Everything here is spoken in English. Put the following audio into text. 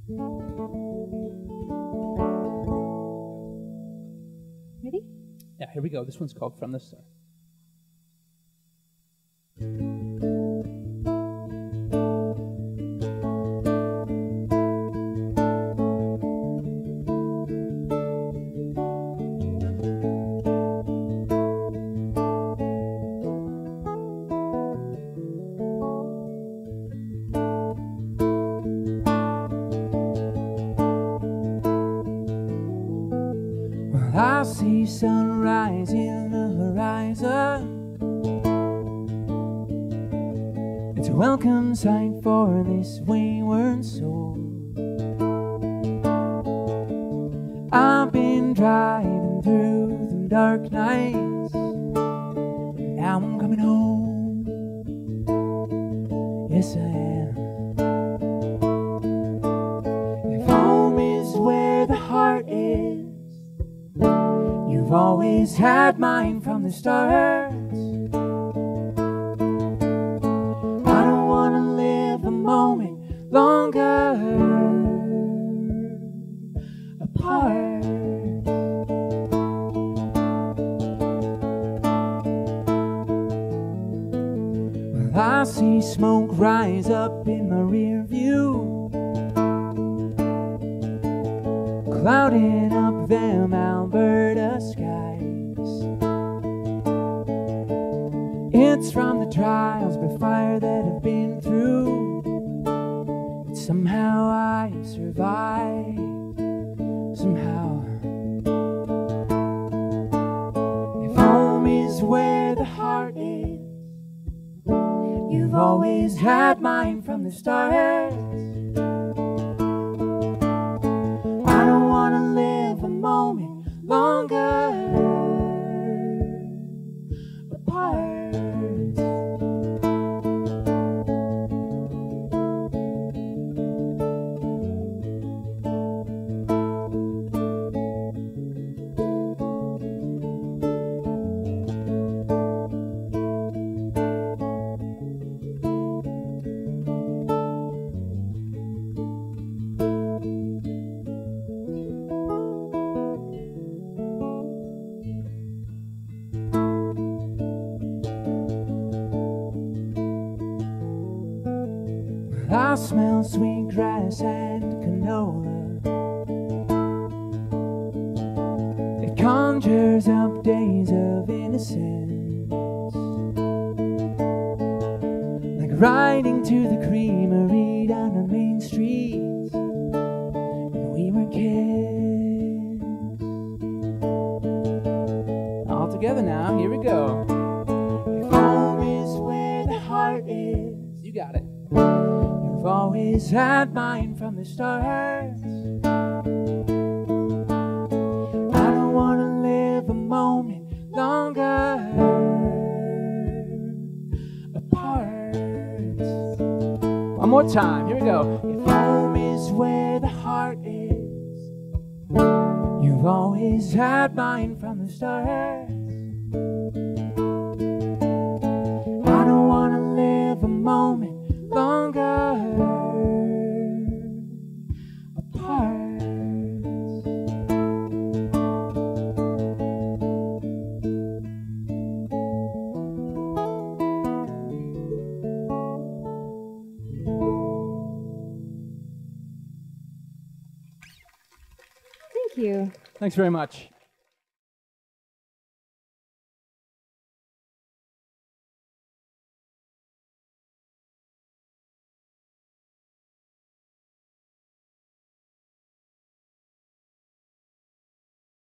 Ready? Yeah, here we go. This one's called From the Start. I see sunrise in the horizon. It's a welcome sight for this wayward soul. I've been driving through the dark nights, and now I'm coming home. Yes, I am. If home is where the heart is, you've always had mine from the start. I don't want to live a moment longer apart. Well, I see smoke rise up in my rear view, clouding up them Alberta skies. It's from the trials by fire that I've been through, but somehow I survived. Somehow. If home is where the heart is, you've always had mine from the start. Moment longer apart. I smell sweet grass and canola. It conjures up days of innocence, like riding to the creamery down the main streets when we were kids. All together now, here we go. If home is where the heart is, you got it. You've always had mine from the start. I don't want to live a moment longer apart. One more time, here we go. If home is where the heart is, you've always had mine from the start. I don't want to live a moment longer apart. Thank you. Thanks very much.